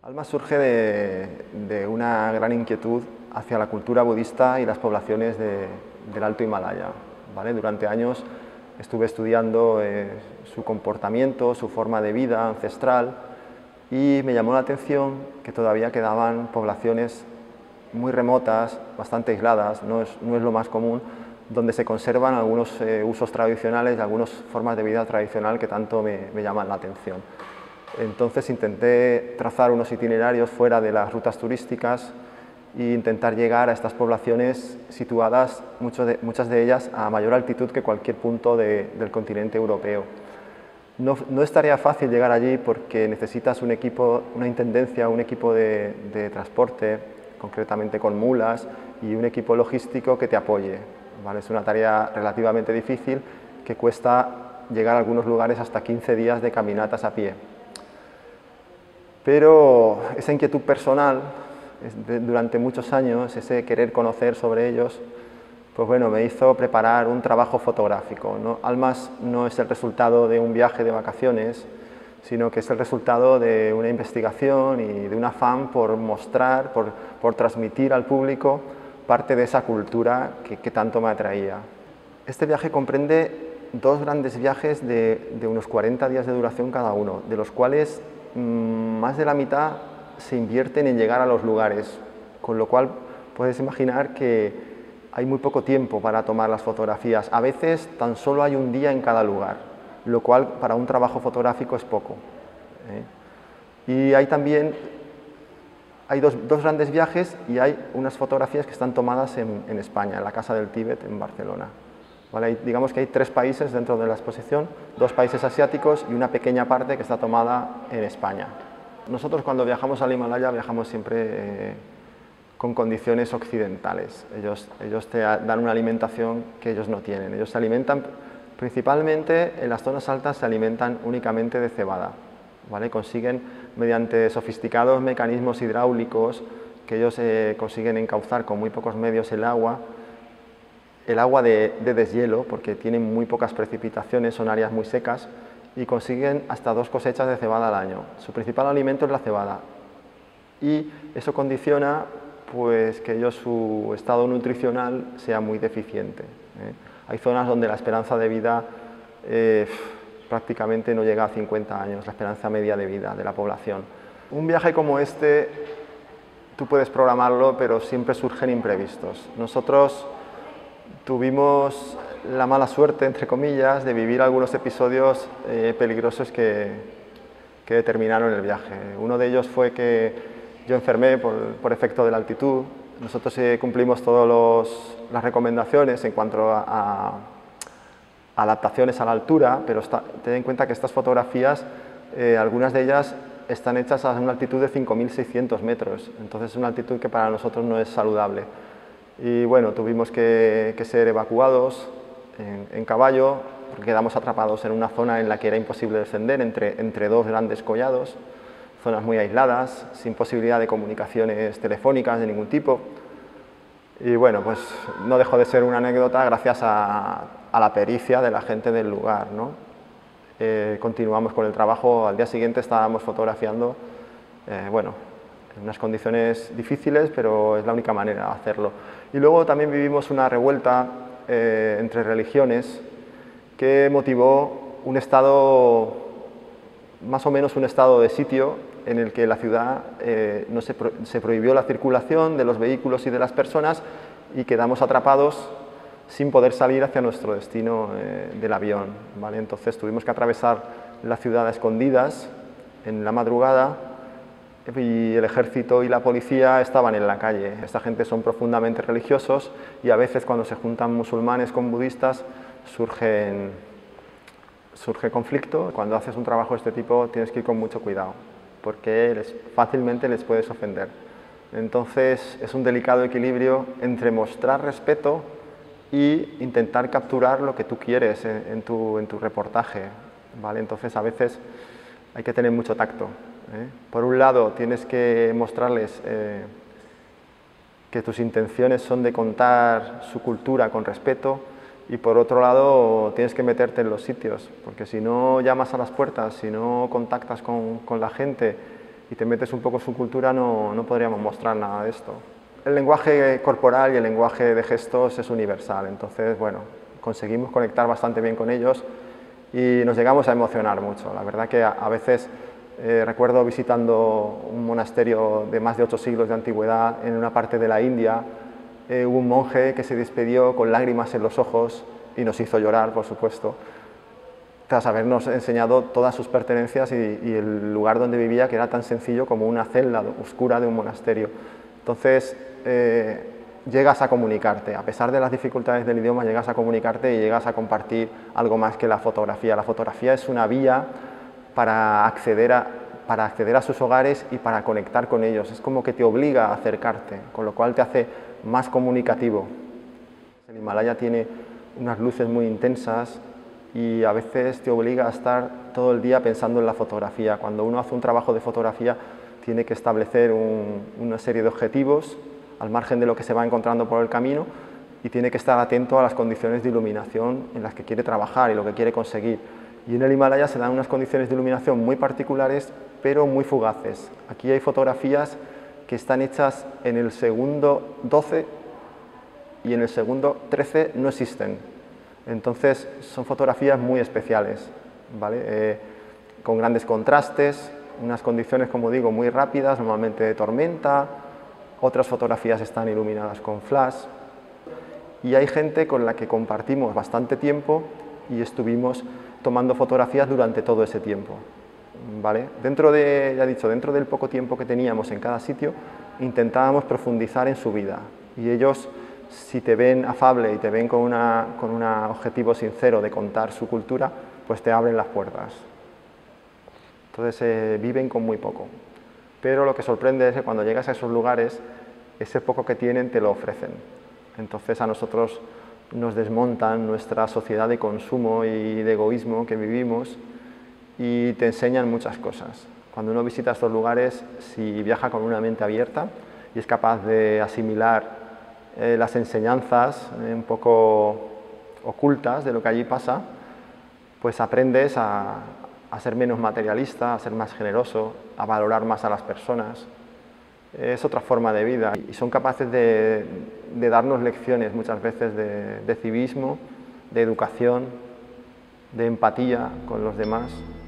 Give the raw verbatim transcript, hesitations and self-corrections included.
Alma surge de, de una gran inquietud hacia la cultura budista y las poblaciones de, del Alto Himalaya. ¿Vale? Durante años estuve estudiando eh, su comportamiento, su forma de vida ancestral, y me llamó la atención que todavía quedaban poblaciones muy remotas, bastante aisladas, no es, no es lo más común, donde se conservan algunos eh, usos tradicionales y algunas formas de vida tradicional que tanto me, me llaman la atención. Entonces intenté trazar unos itinerarios fuera de las rutas turísticas e intentar llegar a estas poblaciones situadas, de, muchas de ellas a mayor altitud que cualquier punto de, del continente europeo. No, no es tarea fácil llegar allí porque necesitas un equipo, una intendencia, un equipo de, de transporte, concretamente con mulas, y un equipo logístico que te apoye. ¿Vale? Es una tarea relativamente difícil que cuesta llegar a algunos lugares hasta quince días de caminatas a pie. Pero esa inquietud personal, durante muchos años, ese querer conocer sobre ellos, pues bueno, me hizo preparar un trabajo fotográfico, ¿no? Almas no es el resultado de un viaje de vacaciones, sino que es el resultado de una investigación y de un afán por mostrar, por, por transmitir al público parte de esa cultura que, que tanto me atraía. Este viaje comprende dos grandes viajes de, de unos cuarenta días de duración cada uno, de los cuales más de la mitad se invierten en llegar a los lugares, con lo cual puedes imaginar que hay muy poco tiempo para tomar las fotografías. A veces tan solo hay un día en cada lugar, lo cual para un trabajo fotográfico es poco, ¿eh? Y hay también hay dos, dos grandes viajes y hay unas fotografías que están tomadas en, en España, en la Casa del Tíbet, en Barcelona. ¿Vale? Hay, digamos que hay tres países dentro de la exposición, dos países asiáticos y una pequeña parte que está tomada en España. Nosotros cuando viajamos al Himalaya viajamos siempre eh, con condiciones occidentales. Ellos, ellos te dan una alimentación que ellos no tienen. Ellos se alimentan principalmente, en las zonas altas se alimentan únicamente de cebada. ¿Vale? Consiguen mediante sofisticados mecanismos hidráulicos que ellos eh, consiguen encauzar con muy pocos medios el agua, el agua de, de deshielo, porque tienen muy pocas precipitaciones, son áreas muy secas, y consiguen hasta dos cosechas de cebada al año. Su principal alimento es la cebada, y eso condiciona pues, que ellos, su estado nutricional sea muy deficiente, ¿eh? Hay zonas donde la esperanza de vida eh, prácticamente no llega a cincuenta años, la esperanza media de vida de la población. Un viaje como este, tú puedes programarlo, pero siempre surgen imprevistos. Nosotros tuvimos la mala suerte, entre comillas, de vivir algunos episodios eh, peligrosos que, que determinaron el viaje. Uno de ellos fue que yo enfermé por, por efecto de la altitud. Nosotros eh, cumplimos todas las recomendaciones en cuanto a, a adaptaciones a la altura, pero está, ten en cuenta que estas fotografías, eh, algunas de ellas están hechas a una altitud de cinco mil seiscientos metros, entonces es una altitud que para nosotros no es saludable. Y bueno, tuvimos que, que ser evacuados en, en caballo, porque quedamos atrapados en una zona en la que era imposible descender, entre, entre dos grandes collados, zonas muy aisladas, sin posibilidad de comunicaciones telefónicas de ningún tipo. Y bueno, pues no dejó de ser una anécdota gracias a, a la pericia de la gente del lugar, ¿no? Eh, continuamos con el trabajo, al día siguiente estábamos fotografiando, eh, bueno, en unas condiciones difíciles, pero es la única manera de hacerlo. Y luego también vivimos una revuelta eh, entre religiones que motivó un estado, más o menos un estado de sitio, en el que la ciudad eh, no se, pro se prohibió la circulación de los vehículos y de las personas y quedamos atrapados sin poder salir hacia nuestro destino eh, del avión, ¿vale? Entonces tuvimos que atravesar la ciudad a escondidas en la madrugada y el ejército y la policía estaban en la calle. Esta gente son profundamente religiosos y a veces cuando se juntan musulmanes con budistas surgen, surge conflicto. Cuando haces un trabajo de este tipo tienes que ir con mucho cuidado, porque les, fácilmente les puedes ofender. Entonces es un delicado equilibrio entre mostrar respeto y intentar capturar lo que tú quieres en, en, tu, en tu reportaje, ¿vale? Entonces a veces hay que tener mucho tacto, ¿eh? Por un lado tienes que mostrarles eh, que tus intenciones son de contar su cultura con respeto, y por otro lado tienes que meterte en los sitios, porque si no llamas a las puertas, si no contactas con, con la gente y te metes un poco en su cultura, no, no podríamos mostrar nada de esto. El lenguaje corporal y el lenguaje de gestos es universal, entonces, bueno, conseguimos conectar bastante bien con ellos y nos llegamos a emocionar mucho. La verdad que a, a veces eh, recuerdo visitando un monasterio de más de ocho siglos de antigüedad en una parte de la India, eh, hubo un monje que se despidió con lágrimas en los ojos y nos hizo llorar, por supuesto, tras habernos enseñado todas sus pertenencias y, y el lugar donde vivía, que era tan sencillo como una celda oscura de un monasterio. Entonces, eh, llegas a comunicarte, a pesar de las dificultades del idioma, llegas a comunicarte y llegas a compartir algo más que la fotografía. La fotografía es una vía para acceder a, para acceder a sus hogares y para conectar con ellos. Es como que te obliga a acercarte, con lo cual te hace más comunicativo. El Himalaya tiene unas luces muy intensas y a veces te obliga a estar todo el día pensando en la fotografía. Cuando uno hace un trabajo de fotografía, tiene que establecer un, una serie de objetivos al margen de lo que se va encontrando por el camino y tiene que estar atento a las condiciones de iluminación en las que quiere trabajar y lo que quiere conseguir. Y en el Himalaya se dan unas condiciones de iluminación muy particulares, pero muy fugaces. Aquí hay fotografías que están hechas en el segundo doce y en el segundo trece no existen. Entonces son fotografías muy especiales, ¿vale? Eh, con grandes contrastes, unas condiciones, como digo, muy rápidas, normalmente de tormenta. Otras fotografías están iluminadas con flash y hay gente con la que compartimos bastante tiempo y estuvimos tomando fotografías durante todo ese tiempo, ¿vale? Dentro de, ya he dicho, dentro del poco tiempo que teníamos en cada sitio, intentábamos profundizar en su vida y ellos, si te ven afable y te ven con una, con un objetivo sincero de contar su cultura, pues te abren las puertas. Entonces eh, viven con muy poco. Pero lo que sorprende es que cuando llegas a esos lugares, ese poco que tienen te lo ofrecen. Entonces a nosotros nos desmontan nuestra sociedad de consumo y de egoísmo que vivimos y te enseñan muchas cosas. Cuando uno visita estos lugares, si viaja con una mente abierta y es capaz de asimilar eh, las enseñanzas eh, un poco ocultas de lo que allí pasa, pues aprendes a, a ser menos materialista, a ser más generoso, a valorar más a las personas. Es otra forma de vida y son capaces de, de darnos lecciones muchas veces de, de civismo, de educación, de empatía con los demás.